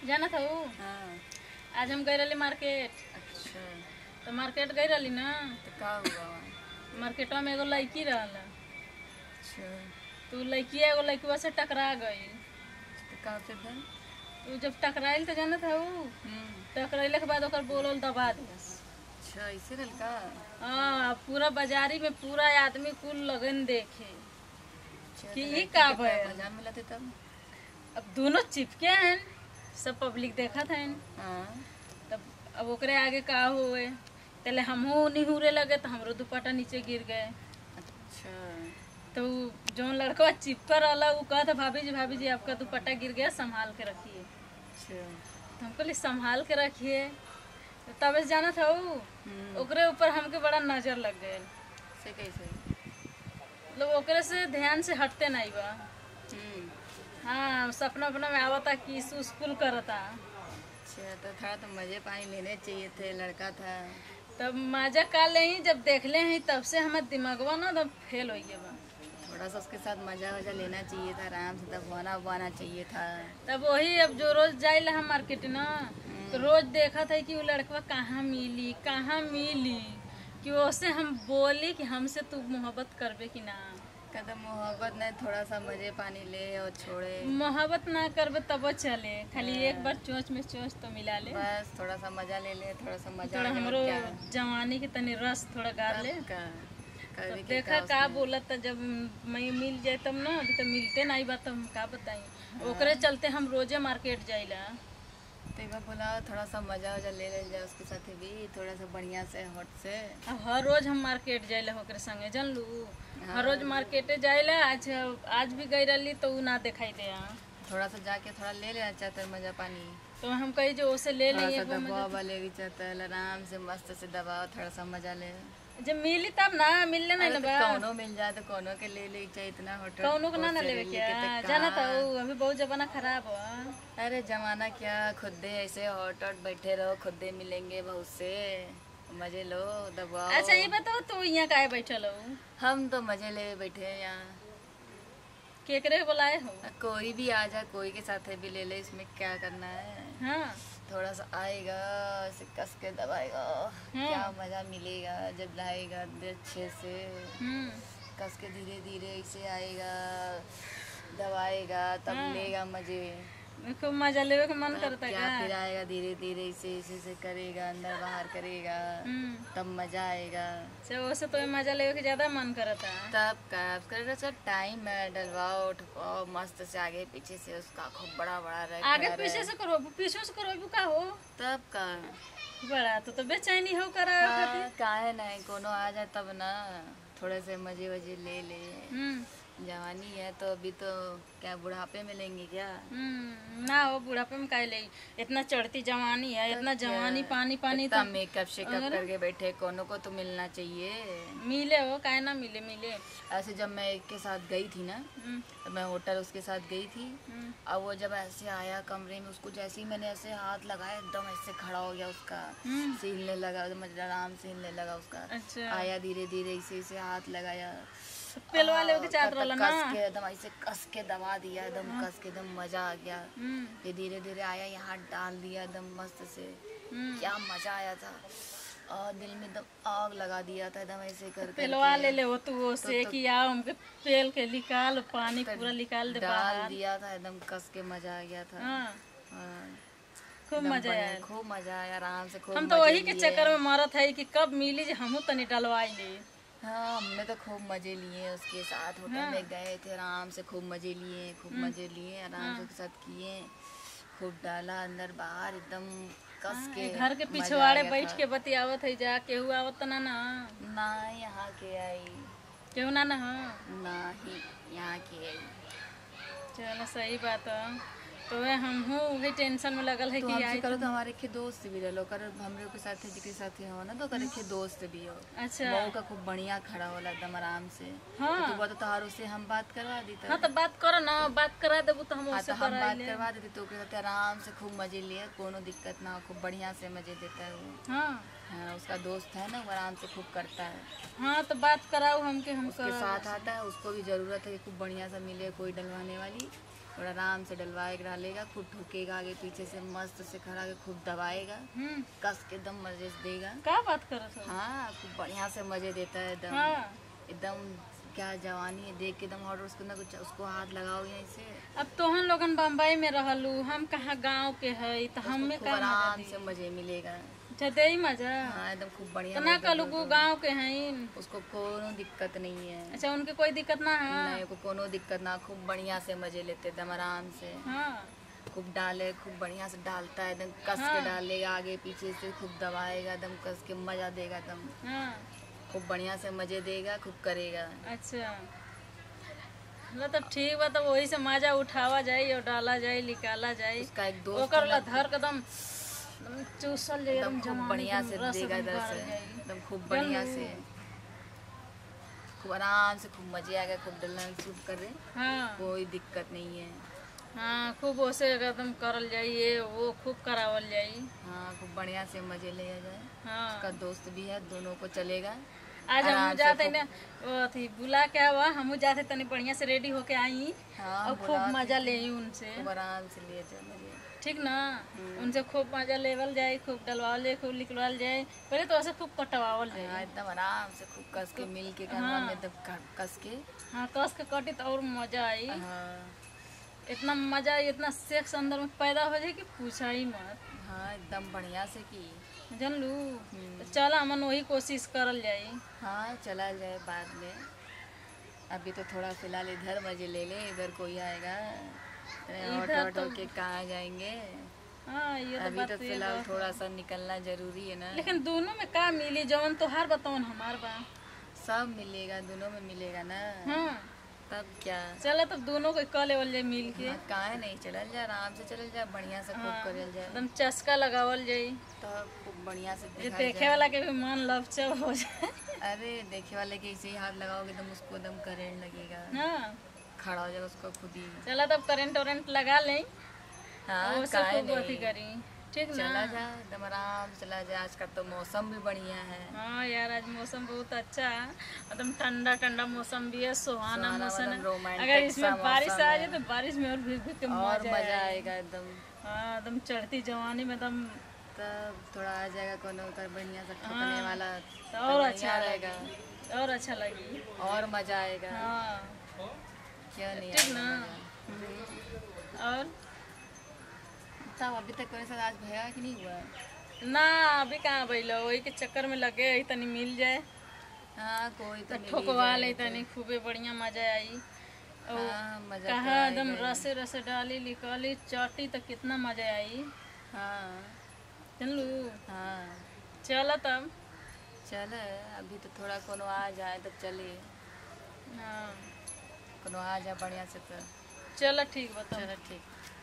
जाना था वो। हाँ। आज हम गए रही मार्केट। अच्छा। तो मार्केट गई रही ना, तो का हुआ वहाँ? मार्केटवा में एगो लड़की रहला। अच्छा। तो लड़की एगो लड़कीवा से टकरा गई। तो का फिर धन? तो जब टकराइल तो जाना था वो, टकराइले के बाद ओकर बोलल दबा दियस। अच्छा ऐसे रहल का? हाँ, पूरा बाजारी में पूरा आदमी कुल लगन देखे अच्छा, कि तो ई लड़की का के भइल। मजा मिलत है तब? अब दोनों चिपके हैं, सब पब्लिक देखा था। हाँ। तब अब ओकरे आगे का हुए, पहले हमहू निहुरे लगे तो हमरो दुपट्टा नीचे गिर गए। अच्छा। तो जो लड़का चिपका रहा वो कहता भाभी जी आपका दुपट्टा गिर गया, संभाल के रखिए। अच्छा। तो हम कहली संभाल के रखिए। तो तब से जाना था वो, ओकरे ऊपर हमके बड़ा नजर लग गए। से कैसे? मतलब ओकरे से ध्यान से हटते नहीं बा। हाँ, सपना अपना में आवता कि स्कूल करता। अच्छा, तो थोड़ा तो मजे पानी लेने चाहिए थे, लड़का था। तब मजा का ले ही जब देखले हैं तब से हमारे दिमागवा ना तब फेल हो गया बा। थोड़ा सा उसके साथ मजा वजा लेना चाहिए था, आराम से तब बना बना चाहिए था। तब वही अब जो रोज जाइले हम मार्केट ना, तो रोज देखा था कि वो लड़का कहाँ मिली कि उससे हम बोली कि हमसे तू मोहब्बत करबे कि ना। कहता मोहब्बत नहीं, थोड़ा सा मजे पानी ले और छोड़े। मोहब्बत ना करबे तब चले, खाली एक बार चोंच में चोंच तो मिला ले, बस थोड़ा सा मजा ले ले, थोड़ा सा मजा थोड़ा आ जाए, हमरो क्या? जवानी के तनी रस थोड़ा गार ले। करे तब के देखा का उसमें? बोलत जब मैं मिल जाए तब ना, अभी तो मिलते नहीं बा, तो हम का बताई। ओकरे चलते हम रोजे मार्केट जाइला। तो एक बार बोला थोड़ा सा मजा वजा ले ले जाए उसके साथ भी, थोड़ा सा बढ़िया से हट से। अब हर रोज हम मार्केट जाइला ओकरे संगे, जान लू। हर रोज मार्केटे जाइला, आज भी गई रही तो ऊ ना दिखाई दे। थोड़ा सा जाके थोड़ा ले लेना चाहता है मजा पानी। तो हम कही जो उसे ले थोड़ा लेंगे सा दबाव वाले भी चाहता है, आराम से मस्त से दबाओ, थोड़ा सा मजा ले। जब मिली तब ना, मिलने नहीं ना तो बा। कौनो मिल जाए तो कौनो के ले ले चाहे, इतना होटल कौनो को ना लेवे क्या, जाना था वो अभी बहुत जमाना खराब हो। अरे जमाना क्या, खुदे ऐसे हॉट हॉट बैठे रहो, खुदे मिलेंगे बहुत से, मजे लो दबाओ। अच्छा ये बताओ तू यहाँ काहे बैठल हो? हम तो मजे ले बैठे हैं यहाँ। केकरे बुलाए हो? कोई भी आ जाए, कोई के साथ भी ले ले, इसमें क्या करना है। हाँ, थोड़ा सा आएगा ऐसे कस के दबाएगा, क्या मजा मिलेगा जब लाएगा अच्छे से। कस के धीरे धीरे ऐसे आएगा, दबाएगा, तब लेगा मजे। खूब मजा लेवे के मन करता क्या क्या? फिर आएगा धीरे धीरे ऐसे करेगा, अंदर बाहर करेगा, तब मजा आएगा। उससे तो मजा लेवे के ज्यादा मन करता। तब का करेगा सर, टाइम है, डलवाओ ठुकवाओ मस्त से, आगे पीछे से उसका खूब बड़ा बड़ा रहे। आगे पीछे से करो, पीछे से करो का हो? तब का बड़ा तो बेचैनी हो करा खातिर। काहे नहीं, कोनो आ जाए तब ना, थोड़े से मजे वजे ले ले। जवानी है तो अभी तो क्या बुढ़ापे में लेंगे क्या? ना हो बुढ़ापे में काहे ले, इतना चढ़ती जवानी है, इतना जवानी पानी पानी तो मेकअप शेकअप करके बैठे, कोनो को तो मिलना चाहिए। मिले हो काहे ना मिले। ऐसे जब मैं एक के साथ गई थी ना, तो मैं होटल उसके साथ गई थी, अब वो जब ऐसे आया कमरे में, उसको जैसे ही मैंने ऐसे हाथ लगाया एकदम ऐसे खड़ा हो गया, उसका सीलने लगा, आराम से हिलने लगा उसका। अच्छा। आया धीरे धीरे ऐसे हाथ लगाया, पेल वाले के चाहत रहला ना, कस के एकदम ऐसे कस के दबा दिया, एकदम कस के, एकदम मजा आ गया। फिर धीरे धीरे आया, यहाँ डाल दिया एकदम मस्त से, क्या मजा आया था। और दिल में एकदम आग लगा दिया था, एकदम ऐसे कर पेलवा ले ले वो तू से कि आओ हमके पेल के निकाल, पानी पूरा निकाल दे, डाल दिया था एकदम कस के, मजा आ गया था। खूब मजा आया, खूब मजा आया, आराम से खूब। हम तो वही के चक्कर में मरत है कि कब मिली जे हमहू तनी डलवाई ले। हाँ, हमने तो खूब मजे लिए उसके साथ, होटल में गए थे, आराम से खूब मजे लिए, आराम से उसके साथ किए, खूब डाला अंदर बाहर एकदम कस के। घर के पिछवाड़े बैठ के बतियावत है, जा केहू आवत ना ना यहाँ के आई, केहू ना नहीं यहाँ के आई। चलो सही बात है। तो हम वही टेंशन में लगल है तो कि आई करो तो हमारे के दोस्त भी रहो, कर हम लोग के साथ जिसके साथ हो ना, तो करे के दोस्त भी हो। अच्छा। वो का खूब बढ़िया खड़ा होला एकदम आराम से। हाँ। तो वो तो तार उससे हम बात करवा दी। हाँ तो बात करो ना, बात करा देबू तो हम उससे हम बात करवा देते, तो के साथ आराम से खूब मजे लिए, कोनो दिक्कत ना हो, खूब बढ़िया से मजे देता है वो। हाँ, उसका दोस्त है ना, वो आराम से खूब करता है। हाँ तो बात कराओ हमके, हम उसके साथ आता है, उसको भी जरूरत है कि खूब बढ़िया सा मिले कोई डलवाने वाली। और आराम से डलवाए डालेगा, खूब ठोकेगा आगे पीछे से, मस्त से खड़ा के खूब दबाएगा, कस के एकदम मजे से देगा। क्या बात कर रहे हो? हाँ, खूब बढ़िया से मजे देता है एकदम। हाँ। एकदम क्या जवानी है, देख के एकदम और उसको ना कुछ उसको हाथ लगाओ यहीं से। अब तो हम लोगन बम्बई में रहलू, हम कहाँ गांव के है, तो हमें खूब का आराम से मजे मिलेगा। अच्छा दे ही मजा। हाँ, एकदम खूब बढ़िया। तो ना कलू गांव के हैं, उसको कोनो दिक्कत नहीं है। अच्छा उनके कोई दिक्कत ना है? नहीं, को कोनो दिक्कत ना, खूब बढ़िया से मजे लेते एकदम आराम से। हाँ। खूब डाले, खूब बढ़िया से डालता है एकदम, कस के डालेगा आगे पीछे से, खूब दबाएगा एकदम, कस के मजा देगा एकदम। हाँ। खूब बढ़िया से मजे देगा, खूब करेगा। अच्छा मतलब ठीक बा, तो वही से मजा उठावा जाए और डाला जाए, निकाला जाए। उसका एक दोस्त ओकर ला धर कदम चूसल जाए एकदम खूब बढ़िया से देगा इधर से, एकदम खूब बढ़िया से, खूब आराम से, खूब मजे आएगा, खूब डलना सूट कर रहे। हाँ। कोई दिक्कत नहीं है। हाँ, खूब ओसे एकदम करल जाइए, वो खूब करावल जाई। हाँ, खूब बढ़िया से मजे लिया जाए। हाँ। उसका दोस्त भी है, दोनों को चलेगा। आज हम जाते ना अथी बुला के आवा, हम जाते तनी बढ़िया से रेडी होके आई। हाँ, और खूब मजा ले उनसे, खूब आराम से लिए जाए मजे। ठीक ना? उनसे खूब मजा लेवल जाए, खूब डलवाल जाए, खूब निकलवाल जाए। पहले तो ऐसे खूब कटवावल जाए। हाँ, एकदम आराम से खूब कस के मिल के करना में एकदम कस के। हाँ, कस के कटी तो और मजा आई। हाँ। इतना मजा, इतना सेक्स अंदर में पैदा हो जाए कि पूछा ही मत। हाँ, एकदम बढ़िया से की जान लू। तो चल हमन वही कोशिश करल जाई। हाँ, चला जाए बाद में। अभी तो थोड़ा फिलहाल इधर मजे ले ले, इधर कोई आएगा ऑटो के कहाँ जाएंगे। हाँ, ये तो अभी बात तो फिलहाल थोड़ा सा निकलना जरूरी है ना। लेकिन दोनों में का मिली, जवन तोहार बतावन हमार बा। सब मिलेगा, दोनों में मिलेगा ना। हाँ। तब क्या। चला तब दोनों को कह लेवल जाए मिल के। हाँ, काहे नहीं, चलल जाए आराम से, चलल जाए बढ़िया से, खूब करल जाए एकदम चस्का लगावल जाई, तो खूब बढ़िया से ये दिखा देखे जाए। वाला के भी मन लपचप हो जाए। अरे देखे वाले के ऐसे ही हाथ लगाओगे तो उसको एकदम करंट लगेगा। हाँ। खड़ा हो जाएगा उसको खुद ही। चला तब करंट वरेंट लगा लें। हाँ, वो काहे खूब अथी नहीं। करी, ठीक ना? चला जा एकदम आराम से चला जा। आज का तो मौसम भी बढ़िया है। हाँ यार, आज मौसम बहुत अच्छा है, एकदम ठंडा ठंडा मौसम भी है, सुहाना मौसम है। रोमांटिक अगर इसमें बारिश मौसम आ है। जाए तो बारिश में और भीग भीग के और मजा मजा आएगा। आएगा एकदम। हाँ, एकदम चढ़ती जवानी में एकदम तब थोड़ा आ जाएगा कोनो उतर बढ़िया सा ठोकने वाला तो और अच्छा रहेगा, और अच्छा लगी। और मजा आएगा। हाँ, क्यों नहीं ठीक आएगा ना? मजा। और तब अभी तक कोई साथ आज भैया कि नहीं हुआ? ना अभी कहाँ भइलो, वही के चक्कर में लगे रही, तनी मिल जाए हाँ, कोई तो तो मिल ही ठोकवा ले, जाएगा। तनी खूबे बढ़िया मजा आई। और हाँ, मजा तो कहा एकदम आएगा ही। रसे रसे डाली निकाली चाटी तो कितना मजा आई। हाँ। जानलू। हाँ, चल तब। चल अभी तो थोड़ा कोनो आ जाए तो चले। हाँ, कोनो आ जाए बढ़िया से तो चल ठीक बता। चलो ठीक।